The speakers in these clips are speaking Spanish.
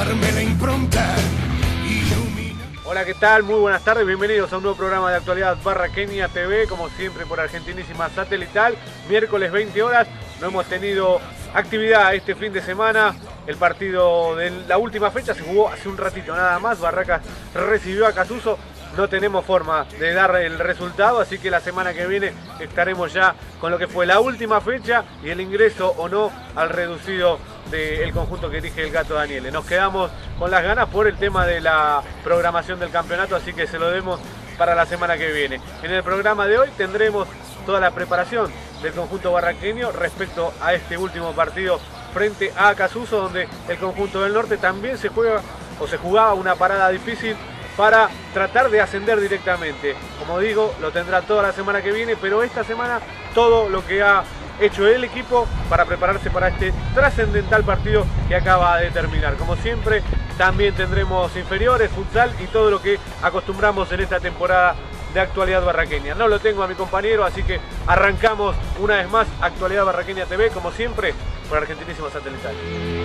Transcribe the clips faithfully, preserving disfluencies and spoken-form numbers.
dejarme la impronta. Hola, ¿qué tal? Muy buenas tardes, bienvenidos a un nuevo programa de Actualidad Barraqueña T V, como siempre por Argentinísima Satelital, miércoles veinte horas, no hemos tenido actividad este fin de semana, el partido de la última fecha se jugó hace un ratito nada más, Barracas recibió a Casuso, no tenemos forma de dar el resultado, así que la semana que viene estaremos ya con lo que fue la última fecha y el ingreso o no al reducido del conjunto que dirige el Gato Daniele. Nos quedamos con las ganas por el tema de la programación del campeonato, así que se lo demos para la semana que viene. En el programa de hoy tendremos toda la preparación del conjunto barraqueño respecto a este último partido frente a Casuso, donde el conjunto del norte también se juega o se jugaba una parada difícil para tratar de ascender directamente. Como digo, lo tendrá toda la semana que viene, pero esta semana todo lo que ha hecho el equipo para prepararse para este trascendental partido que acaba de terminar. Como siempre, también tendremos inferiores, futsal y todo lo que acostumbramos en esta temporada de Actualidad Barraqueña. No lo tengo a mi compañero, así que arrancamos una vez más Actualidad Barraqueña T V, como siempre, por Argentinísima Satelital.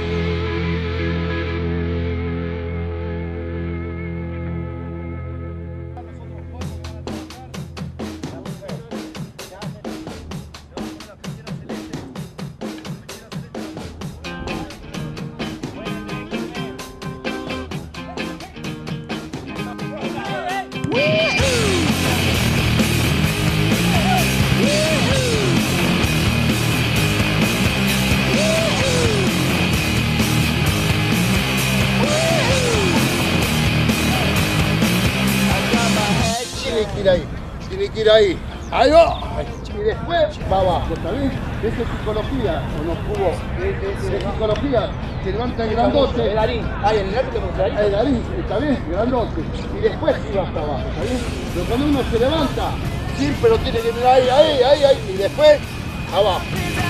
Tiene que ir ahí, tiene que ir ahí. Ahí va. Y después va abajo, ¿está bien? Esa es psicología, o no jugó. Es psicología, se levanta el grandote. El Darín. Ahí, en el arte te gusta. El Darín, ¿está bien? Grandote. Y después iba hasta abajo, ¿está bien? Pero cuando uno se levanta, siempre lo tiene que mirar ahí, ahí, ahí, ahí. Y después, abajo.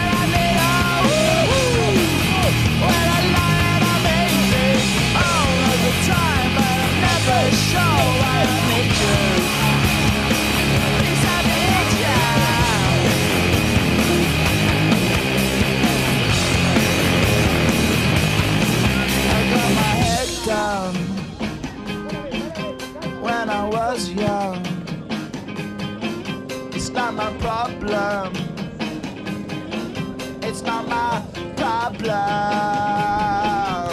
When I was young, it's not my problem. It's not my problem.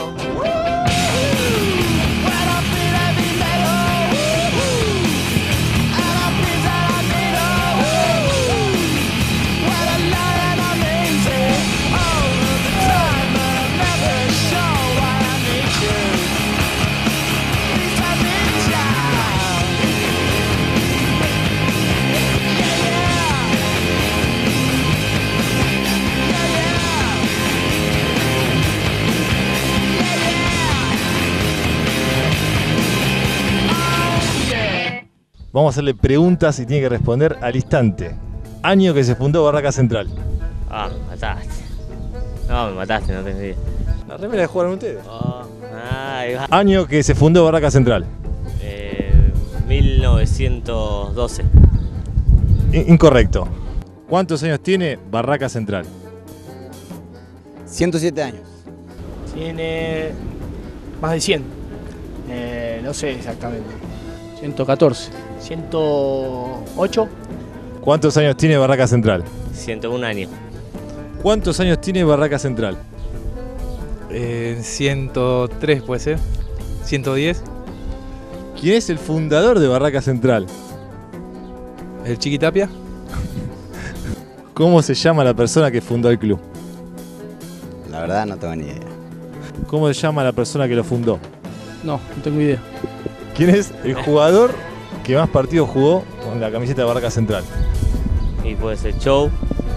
Vamos a hacerle preguntas y tiene que responder al instante. Año que se fundó Barracas Central. Ah, me mataste. No, me mataste, no tengo idea. La remera de jugaron ustedes. Oh, ahí va. Año que se fundó Barracas Central. Eh, mil novecientos doce. In- incorrecto. ¿Cuántos años tiene Barracas Central? ciento siete años. Tiene más de cien. Eh, no sé exactamente. ciento catorce. ciento ocho. ¿Cuántos años tiene Barracas Central? ciento un años. ¿Cuántos años tiene Barracas Central? Eh, ciento tres puede ser. ciento diez. ¿Quién es el fundador de Barracas Central? El Chiqui Tapia. ¿Cómo se llama la persona que fundó el club? La verdad no tengo ni idea. ¿Cómo se llama la persona que lo fundó? No, no tengo idea. ¿Quién es el jugador que más partidos jugó con la camiseta de Barracas Central? Y puede ser Show.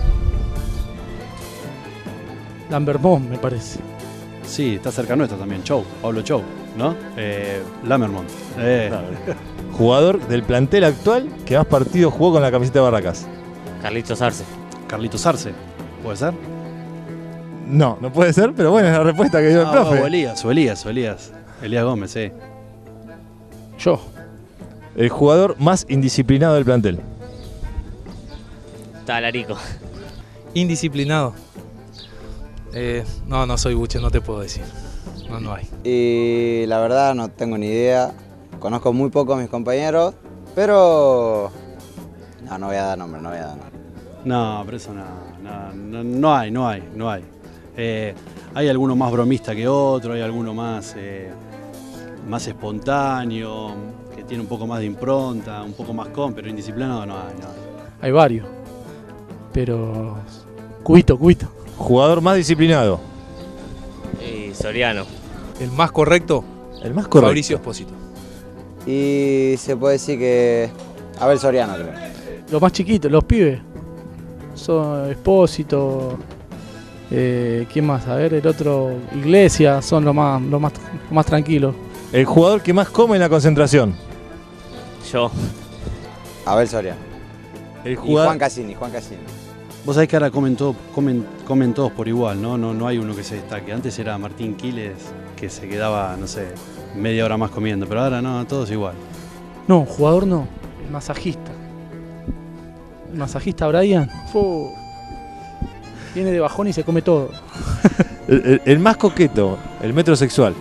Lambermont, me parece. Sí, está cerca nuestro también, Chou, Pablo Chou, ¿no? Eh, Lammermont. Eh. Claro. Jugador del plantel actual que más partidos jugó con la camiseta de Barracas. Carlitos Arce. Carlitos Arce, ¿puede ser? No, no puede ser, pero bueno, es la respuesta que dio el Ah, profe. o Elías, o Elías, o Elías. Elías Gómez, sí. Yo. El jugador más indisciplinado del plantel. Talarico. Indisciplinado. Eh, no, no soy buche, no te puedo decir. no, no hay. Y la verdad no tengo ni idea. Conozco muy poco a mis compañeros, pero no, no voy a dar nombre, no voy a dar nombre. No, pero eso no, no, no, no hay, no hay, no hay. Eh, hay alguno más bromista que otro, hay alguno más, eh, más espontáneo, que tiene un poco más de impronta, un poco más con, pero indisciplinado no hay, no hay. Hay varios. Pero. Cubito, cubito. Jugador más disciplinado. Y Soriano. El más correcto, El más correcto. Mauricio Espósito. Y se puede decir que Abel Soriano, creo. Los más chiquitos, los pibes. Son Espósito. Eh, ¿Quién más? A ver, el otro. Iglesia, son los más, los más, los más tranquilos. El jugador que más come en la concentración. Yo. Abel Soriano. El Y jugador... Juan Cassini, Juan Cassini. Vos sabés que ahora comen, todo, comen, comen todos por igual, ¿no? ¿no? No hay uno que se destaque. Antes era Martín Quiles, que se quedaba, no sé, media hora más comiendo, pero ahora no, todos igual. No, jugador no. El masajista. El masajista Brian. Fu. Viene de bajón y se come todo. El, el- el más coqueto, el metrosexual.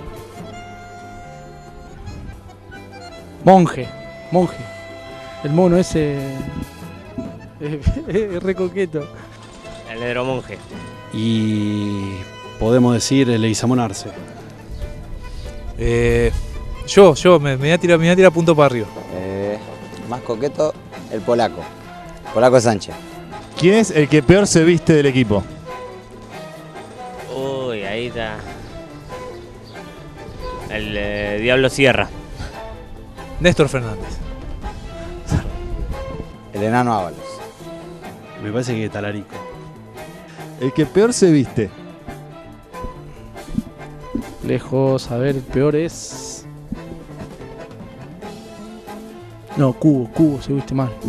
Monje. Monje. El mono ese. Es, es re coqueto. El negro monje. Y podemos decir Leguizamón Arce. Eh, yo, yo, me, me voy a tirar, me voy a tirar punto para arriba. Eh, más coqueto, el polaco. Polaco Sánchez. ¿Quién es el que peor se viste del equipo? Uy, ahí está. El eh, Diablo Sierra. Néstor Fernández. El enano Ábalos. Me parece que Talarico. El que peor se viste. Lejos, a ver, el peor es. No, Cubo, Cubo, se viste mal.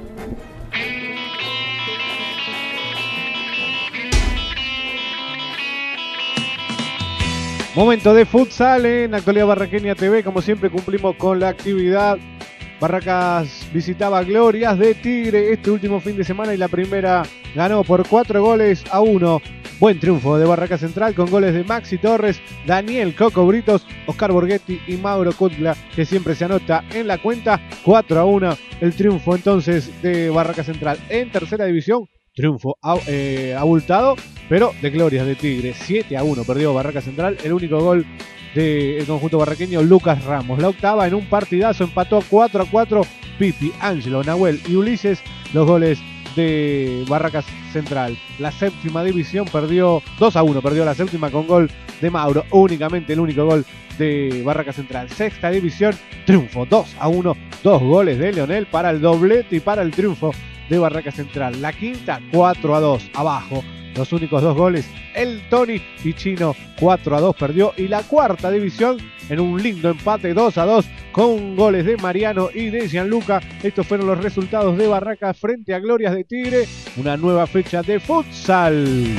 Momento de futsal en Actualidad Barraqueña T V. Como siempre cumplimos con la actividad. Barracas visitaba Glorias de Tigre este último fin de semana y la primera ganó por cuatro goles a uno. Buen triunfo de Barracas Central con goles de Maxi Torres, Daniel Coco Britos, Oscar Borghetti y Mauro Cutla, que siempre se anota en la cuenta. cuatro a uno el triunfo entonces de Barracas Central en tercera división. Triunfo eh, abultado, pero de Glorias de Tigre. siete a uno perdió Barracas Central. El único gol del conjunto barraqueño, Lucas Ramos. La octava en un partidazo empató cuatro a cuatro Pipi, Ángelo, Nahuel y Ulises, los goles de Barracas Central. La séptima división perdió dos a uno, perdió la séptima con gol de Mauro, únicamente el único gol de Barracas Central. Sexta división, triunfo dos a uno, dos goles de Leonel para el doblete y para el triunfo de Barracas Central. La quinta, cuatro a dos, abajo. Los únicos dos goles, el Tony y Chino, cuatro a dos perdió. Y la cuarta división, en un lindo empate dos a dos, con goles de Mariano y de Gianluca. Estos fueron los resultados de Barracas frente a Glorias de Tigre. Una nueva fecha de futsal.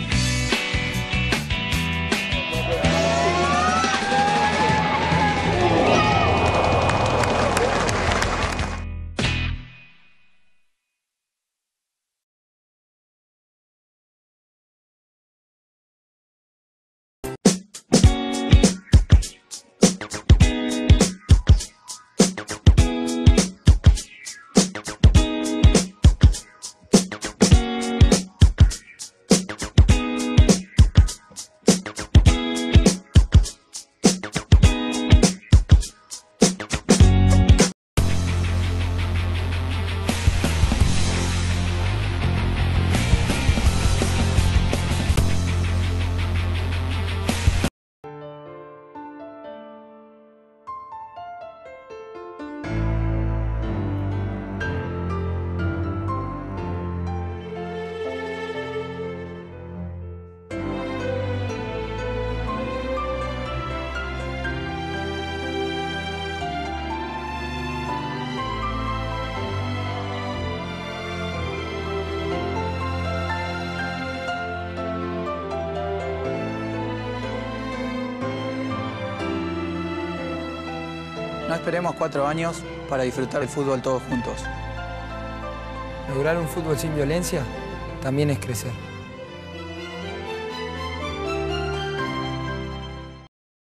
No esperemos cuatro años para disfrutar el fútbol todos juntos. Lograr un fútbol sin violencia también es crecer.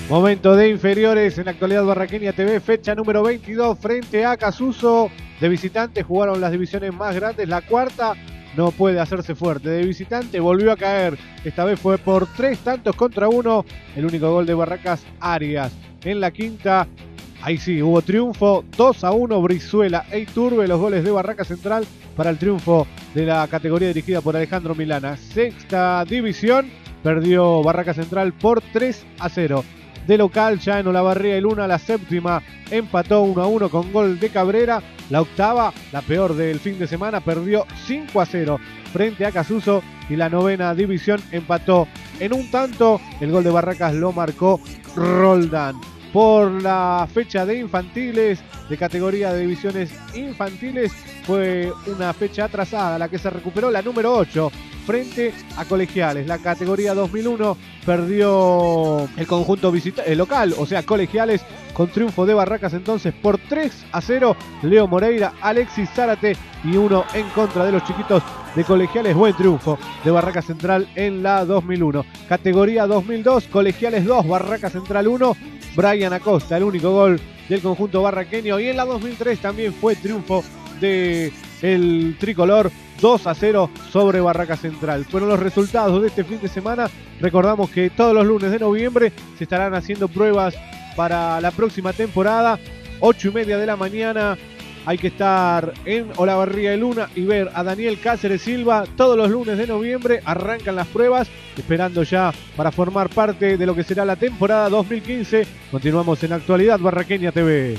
Momento de inferiores en Actualidad Barraqueña T V, fecha número veintidós frente a Casuso. De visitante jugaron las divisiones más grandes, la cuarta no puede hacerse fuerte. De visitante volvió a caer, esta vez fue por tres tantos contra uno. El único gol de Barracas, Arias. En la quinta, ahí sí, hubo triunfo, dos a uno, Brizuela e Iturbe, los goles de Barraca Central para el triunfo de la categoría dirigida por Alejandro Milana. Sexta división, perdió Barraca Central por tres a cero. De local, ya en Olavarría y Luna, la séptima empató uno a uno con gol de Cabrera. La octava, la peor del fin de semana, perdió cinco a cero frente a Casuso. Y la novena división empató en un tanto. El gol de Barracas lo marcó Roldán. Por la fecha de infantiles, de categoría de divisiones infantiles, fue una fecha atrasada, la que se recuperó, la número ocho, frente a Colegiales. La categoría dos mil uno perdió el conjunto visita el local, o sea, Colegiales, con triunfo de Barracas entonces por tres a cero. Leo Moreira, Alexis Zárate y uno en contra de los chiquitos de Colegiales. Buen triunfo de Barracas Central en la dos mil uno. Categoría dos mil dos, Colegiales dos, Barracas Central uno. Brian Acosta, el único gol del conjunto barraqueño. Y en la dos mil tres también fue triunfo del tricolor, dos a cero sobre Barracas Central. Fueron los resultados de este fin de semana. Recordamos que todos los lunes de noviembre se estarán haciendo pruebas para la próxima temporada. ocho y media de la mañana. Hay que estar en Olavarría y Luna y ver a Daniel Cáceres Silva. Todos los lunes de noviembre arrancan las pruebas, esperando ya para formar parte de lo que será la temporada dos mil quince. Continuamos en Actualidad Barraqueña T V.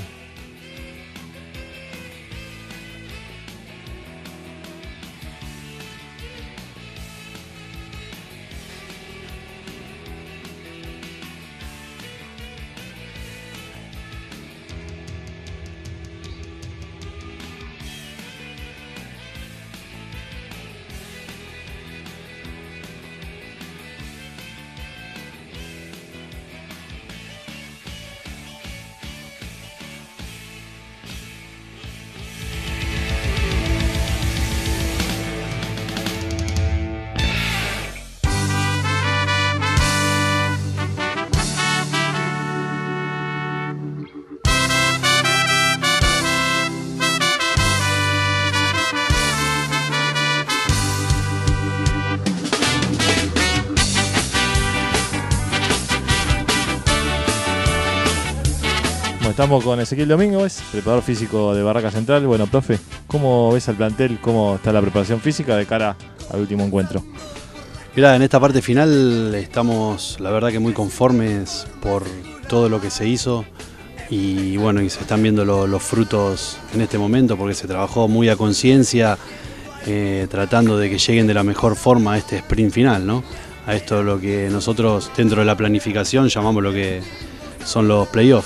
Estamos con Ezequiel Domínguez, preparador físico de Barraca Central. Bueno, profe, ¿cómo ves al plantel? ¿Cómo está la preparación física de cara al último encuentro? Mirá, en esta parte final estamos, la verdad, que muy conformes por todo lo que se hizo. Y bueno, y se están viendo lo, los frutos en este momento, porque se trabajó muy a conciencia, eh, tratando de que lleguen de la mejor forma a este sprint final, ¿no? A esto lo que nosotros dentro de la planificación llamamos lo que son los playoffs.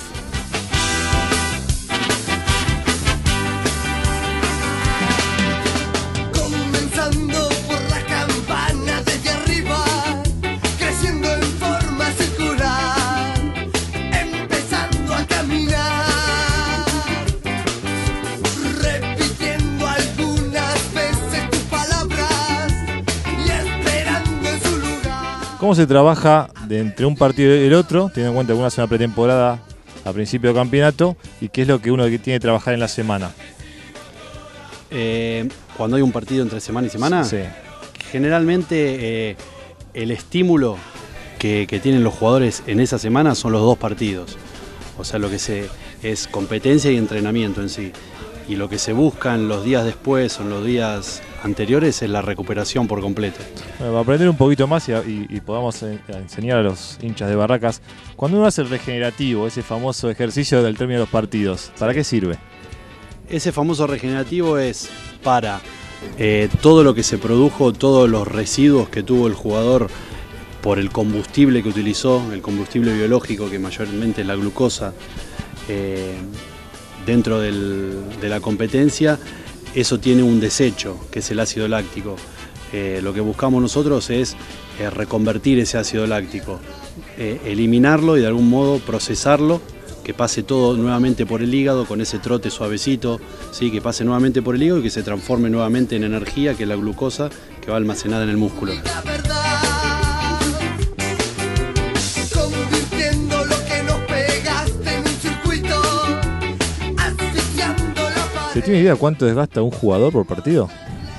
¿Cómo se trabaja de entre un partido y el otro, teniendo en cuenta que uno hace una pretemporada a principio de campeonato, y qué es lo que uno tiene que trabajar en la semana? Eh, cuando hay un partido entre semana y semana, sí. Generalmente eh, el estímulo que, que tienen los jugadores en esa semana son los dos partidos. O sea, lo que se es competencia y entrenamiento en sí. Y lo que se busca en los días después o en los días anteriores es la recuperación por completo. Bueno, para aprender un poquito más y, y, y podamos enseñar a los hinchas de Barracas, cuando uno hace el regenerativo, ese famoso ejercicio del término de los partidos, ¿para qué sirve? Ese famoso regenerativo es para eh, todo lo que se produjo, todos los residuos que tuvo el jugador por el combustible que utilizó, el combustible biológico, que mayormente es la glucosa, eh, dentro del, de la competencia. Eso tiene un desecho, que es el ácido láctico. Eh, lo que buscamos nosotros es eh, reconvertir ese ácido láctico, eh, eliminarlo y de algún modo procesarlo, que pase todo nuevamente por el hígado con ese trote suavecito, ¿sí? Que pase nuevamente por el hígado y que se transforme nuevamente en energía, que es la glucosa que va almacenada en el músculo. Convirtiendo lo que ¿Se tiene idea cuánto desgasta un jugador por partido?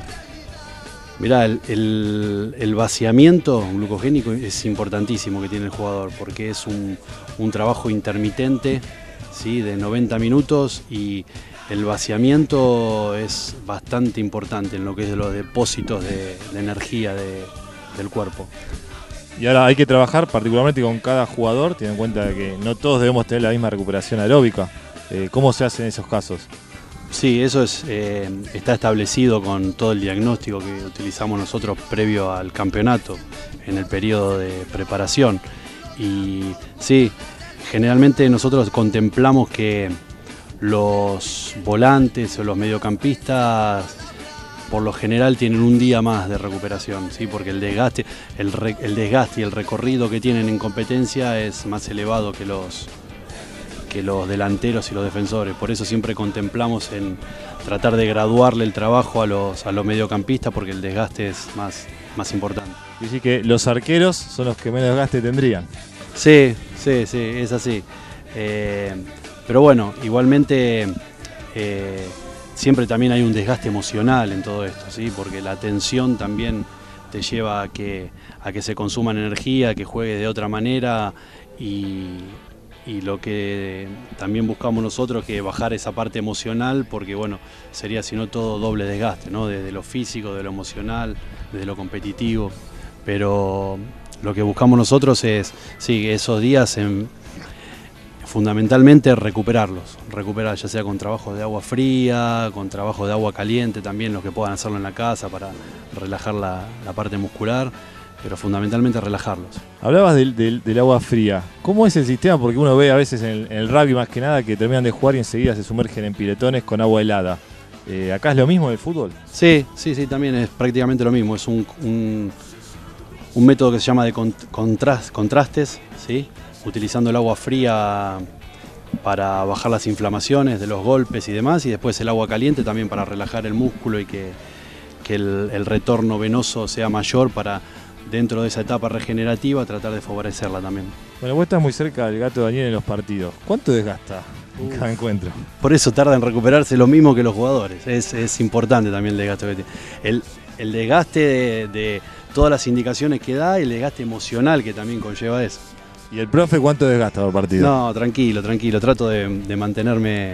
Mirá, el, el, el vaciamiento glucogénico es importantísimo que tiene el jugador, porque es un, un trabajo intermitente, ¿sí? De noventa minutos, y el vaciamiento es bastante importante en lo que es de los depósitos de, de energía de, del cuerpo. Y ahora hay que trabajar particularmente con cada jugador, teniendo en cuenta que no todos debemos tener la misma recuperación aeróbica. Eh, ¿Cómo se hace en esos casos? Sí, eso es, eh, está establecido con todo el diagnóstico que utilizamos nosotros previo al campeonato, en el periodo de preparación. Y sí, generalmente nosotros contemplamos que los volantes o los mediocampistas por lo general tienen un día más de recuperación, ¿sí? Porque el desgaste, el, re, el desgaste y el recorrido que tienen en competencia es más elevado que los, que los delanteros y los defensores. Por eso siempre contemplamos en tratar de graduarle el trabajo a los, a los mediocampistas, porque el desgaste es más, más importante. Dice que los arqueros son los que menos desgaste tendrían. Sí, sí, sí, es así. Eh, pero bueno, igualmente eh, siempre también hay un desgaste emocional en todo esto, ¿sí? Porque la tensión también te lleva a que, a que se consuman energía, que juegue de otra manera, y, y lo que también buscamos nosotros que bajar esa parte emocional, porque bueno, sería si no todo doble desgaste, ¿no? Desde lo físico, de lo emocional, desde lo competitivo, pero lo que buscamos nosotros es, sí, esos días en, fundamentalmente recuperarlos, recuperar ya sea con trabajos de agua fría, con trabajo de agua caliente también, los que puedan hacerlo en la casa para relajar la, la parte muscular, pero fundamentalmente relajarlos. Hablabas del, del, del agua fría. ¿Cómo es el sistema? Porque uno ve a veces en el, en el rugby más que nada que terminan de jugar y enseguida se sumergen en piletones con agua helada. Eh, ¿Acá es lo mismo en el fútbol? Sí, sí, sí, también es prácticamente lo mismo. Es un, un, un método que se llama de contrast, contrastes, ¿sí? Utilizando el agua fría para bajar las inflamaciones de los golpes y demás, y después el agua caliente también para relajar el músculo y que, que el, el retorno venoso sea mayor, para dentro de esa etapa regenerativa tratar de favorecerla también. Bueno, vos estás muy cerca del Gato Daniel en los partidos. ¿Cuánto desgasta en cada encuentro? Por eso tarda en recuperarse lo mismo que los jugadores. Es, es importante también el desgaste que tiene. El, el desgaste de, de todas las indicaciones que da y el desgaste emocional que también conlleva eso. ¿Y el profe cuánto desgasta por partido? No, tranquilo, tranquilo. Trato de, de mantenerme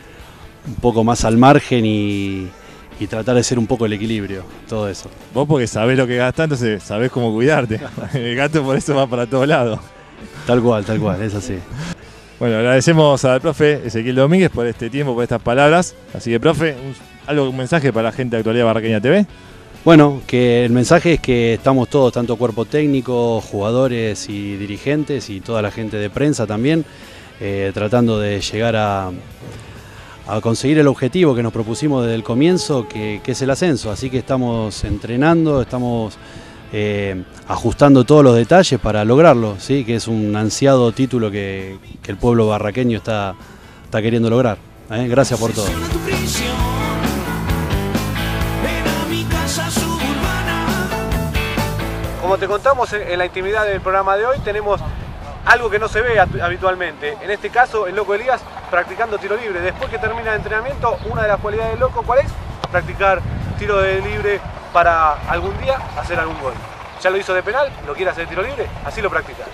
un poco más al margen y, y tratar de ser un poco el equilibrio, todo eso. Vos porque sabés lo que gastás, entonces sabés cómo cuidarte. El gato por eso va para todos lados. Tal cual, tal cual, es así. Bueno, agradecemos al profe Ezequiel Domínguez por este tiempo, por estas palabras. Así que, profe, un, algo, un mensaje para la gente de Actualidad Barraqueña T V. Bueno, que el mensaje es que estamos todos, tanto cuerpo técnico, jugadores y dirigentes y toda la gente de prensa también, eh, tratando de llegar a, a conseguir el objetivo que nos propusimos desde el comienzo, que, que es el ascenso. Así que estamos entrenando, estamos eh, ajustando todos los detalles para lograrlo, ¿sí? Que es un ansiado título que, que el pueblo barraqueño está, está queriendo lograr. ¿eh? Gracias por todo. Como te contamos en la intimidad del programa de hoy, tenemos algo que no se ve habitualmente. En este caso, el Loco Elías practicando tiro libre. Después que termina el entrenamiento, una de las cualidades del Loco, ¿cuál es? Practicar tiro de libre para algún día hacer algún gol. Ya lo hizo de penal, lo quiere hacer de tiro libre, así lo practica.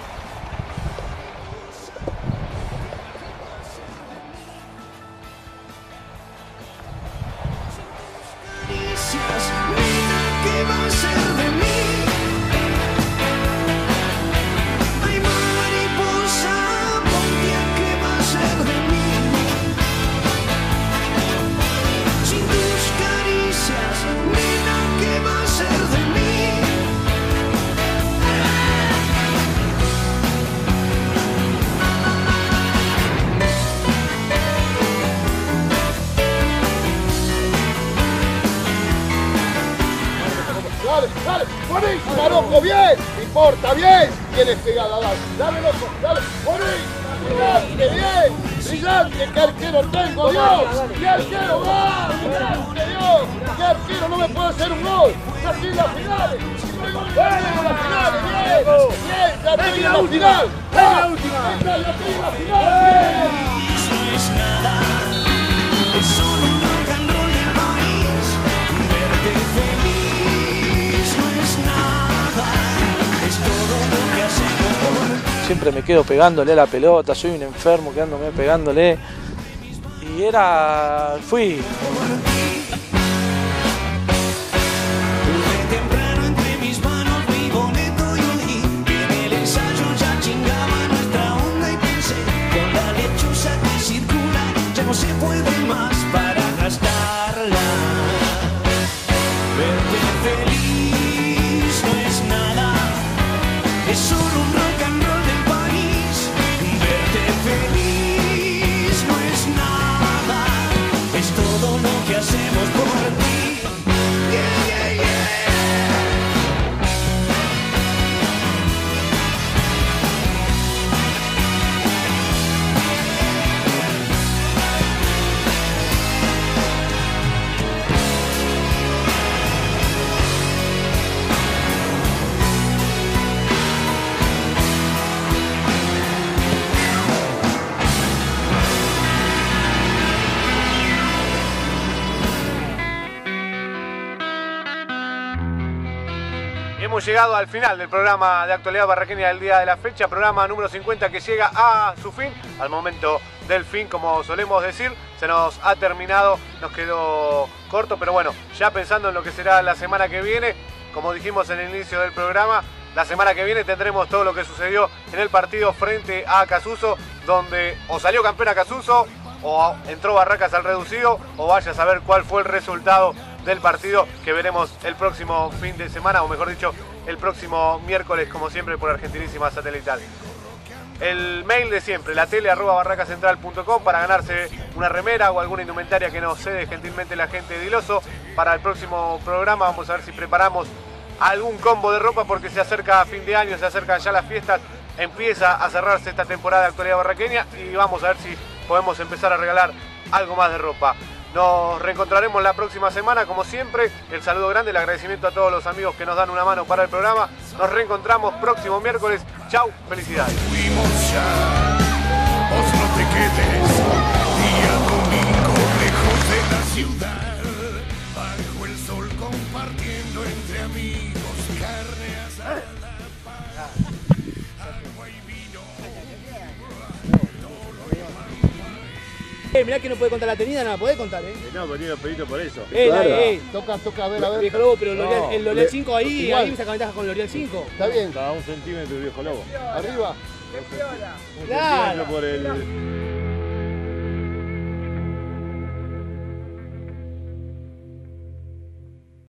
Dale, dale, buenísima, loco, bien, no importa, bien, tienes pegada, dale, dale, loco, dale, buenísima, brillante, bien, brillante, qué arquero tengo, Dios, qué arquero, va, brillante, Dios, qué arquero, no me puede hacer un gol, ya estoy en las finales, ya estoy en las finales, bien, bien, ya estoy en la final, ya estoy en la final, bien. siempre me quedo pegándole a la pelota, soy un enfermo quedándome pegándole. Y era... fui. No se puede más para gastarla. Verte feliz no es nada, es solo un rock and roll del país. Verte feliz no es nada, es todo lo que hacemos por ti. Yeah, yeah, yeah. Hemos llegado al final del programa de actualidad barraqueña del día de la fecha, programa número cincuenta que llega a su fin, al momento del fin, como solemos decir, se nos ha terminado, nos quedó corto, pero bueno, ya pensando en lo que será la semana que viene, como dijimos en el inicio del programa, la semana que viene tendremos todo lo que sucedió en el partido frente a Acassuso, donde o salió campeón Acassuso, o entró Barracas al reducido, o vaya a saber cuál fue el resultado del partido que veremos el próximo fin de semana, o mejor dicho, el próximo miércoles, como siempre, por Argentinísima Satelital. El mail de siempre, la tele arroba barracascentral punto com, para ganarse una remera o alguna indumentaria que nos cede gentilmente la gente de Diloso. Para el próximo programa vamos a ver si preparamos algún combo de ropa, porque se acerca a fin de año, se acercan ya las fiestas, empieza a cerrarse esta temporada de actualidad barraqueña y vamos a ver si podemos empezar a regalar algo más de ropa. Nos reencontraremos la próxima semana, como siempre. El saludo grande, el agradecimiento a todos los amigos que nos dan una mano para el programa. Nos reencontramos próximo miércoles. Chau, felicidades. Fuimos ya, vos no te quedes. Día domingo, lejos de la ciudad, bajo el sol compartiendo entre amigos carne asada. Eh, mirá que no puede contar la tenida, no la podés contar, eh. No, venía pedito por eso. Eh, claro. eh. Toca, toca, a ver, a ver. Viejo Lobo, pero L'Oreal, No, el L'Oreal le- cinco ahí, igual. ahí me saca ventaja con L'Oreal cinco. Está bien. Cada un centímetro, viejo lobo. Arriba. Un Claro. centímetro por el...